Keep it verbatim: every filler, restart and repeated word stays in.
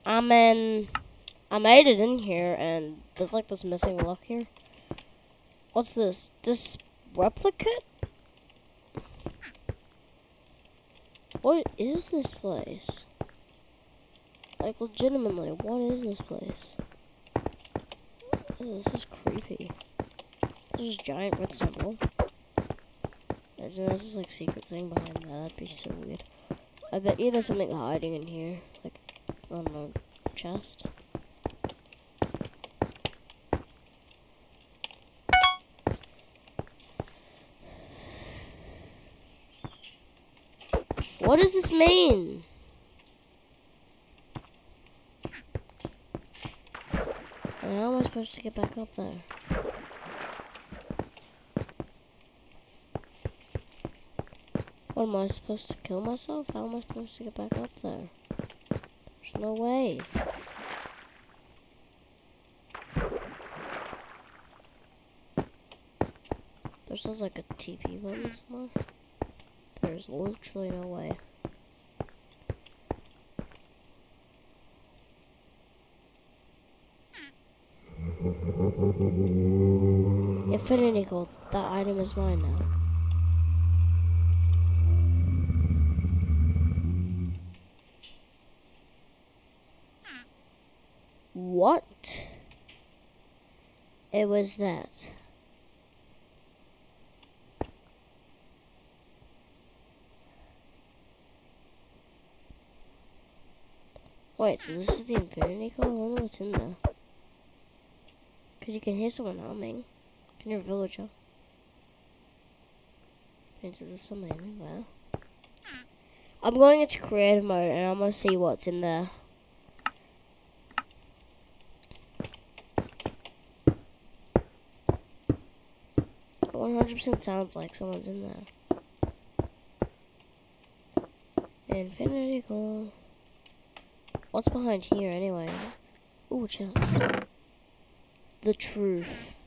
I'm in. I made it in here, and there's like this missing lock here. What's this? This replicate? What is this place? Like, legitimately, what is this place? Oh, this is creepy. There's a giant red symbol. Imagine this is like secret thing behind that. That'd be so weird. I bet you there's something hiding in here, like on the chest. What does this mean? And how am I supposed to get back up there? What, am I supposed to kill myself? How am I supposed to get back up there? There's no way. There's just like a T P button somewhere. There's literally no way. Infinity gold. That item is mine now. What? It was that. Wait, so this is the infinity code? I wonder what's in there. Because you can hear someone humming in your villager. Is there something in there? I'm going into creative mode and I'm going to see what's in there. one hundred percent sounds like someone's in there. Infinity goal. What's behind here anyway? Ooh, chest. The truth.